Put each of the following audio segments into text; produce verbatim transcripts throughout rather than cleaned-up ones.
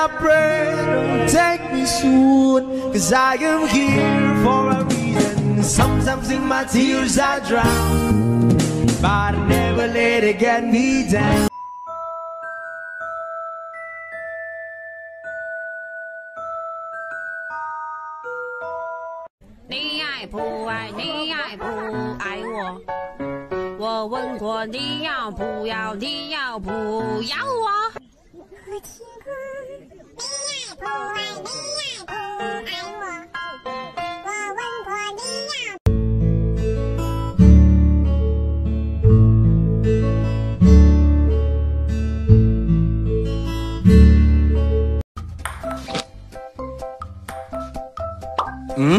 I pray, don't take me soon, 'cause I am here for a reason. Sometimes in my tears I drown, but I never let it get me down. 你爱不爱？你爱不爱我？我问过你要不要？你要不要我？我听过你爱不爱？你爱不爱我？我问过你要。 嗯？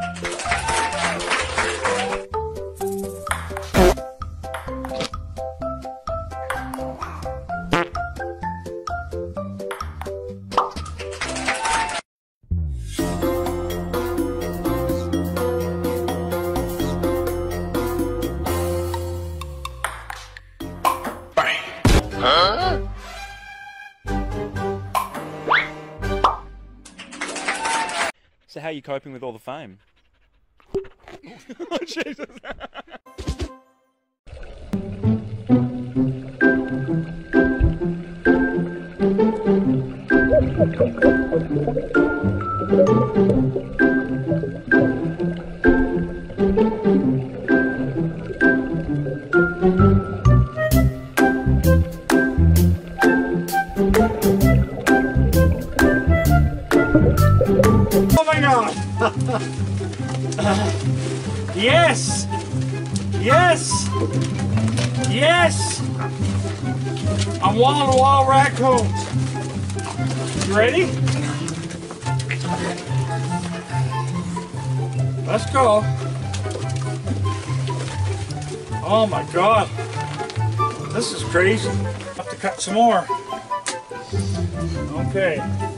Huh? So how are you coping with all the fame? Oh, Jesus. Oh my God! Yes! Yes! Yes! I'm wild wild raccoons. You ready? Let's go. Oh my God. This is crazy. Have to cut some more. Okay.